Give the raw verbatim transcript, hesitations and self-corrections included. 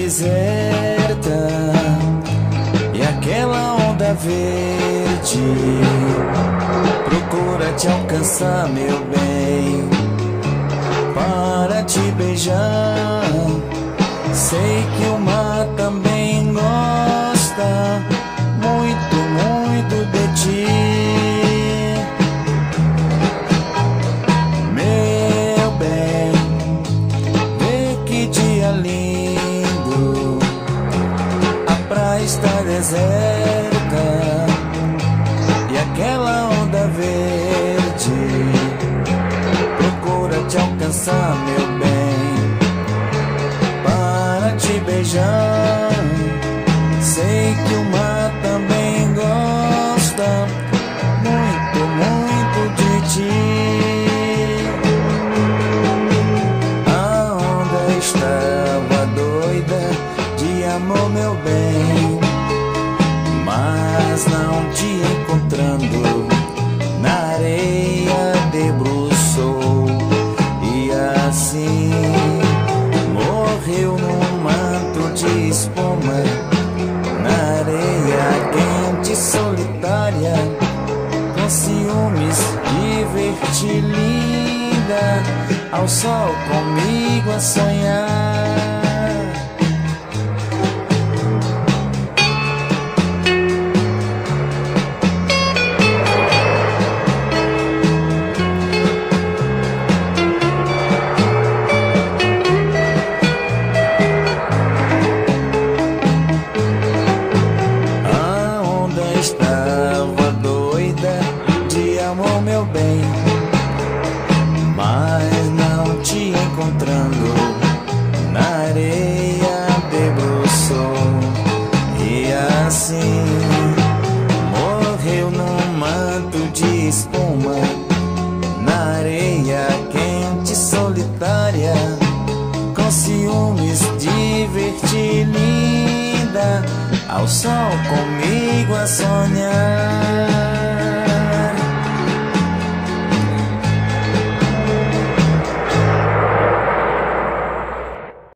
deserta e aquela onda verde procura te alcançar, meu bem, para te beijar. Sei que o mar também gosta muito, muito de ti, meu bem. Vê que dia lindo, a praia está deserta e aquela onda verde procura te alcançar, meu bem, para te beijar. Sei que o mar também gosta muito, muito de ti. A onda estava doida de amor, meu bem, mas não te encontrando, na areia debruçou e assim morreu num manto de espuma, na areia quente e solitária, com ciúmes de ver-te linda, ao sol comigo a sonhar. Estava doida de amor, meu bem, mas não te encontrando, na areia debruçou e assim morreu num manto de espuma, na areia quente e solitária, com ciúmes de ver-te linda, ao sol comigo a sonhar.